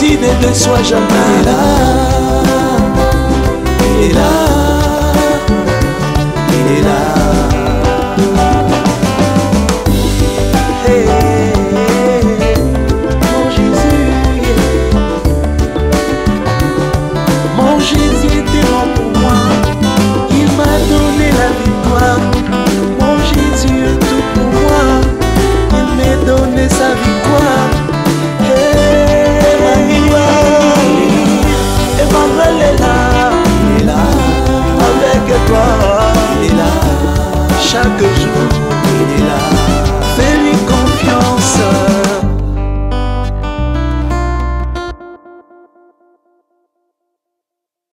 il ne déçoit jamais. Il est là, il est là. Mon Jésus était mort pour moi, il m'a donné la victoire. Mon Jésus est tout pour moi, il m'a donné sa victoire. Emmanuel est là, avec toi, il est là, chaque jour.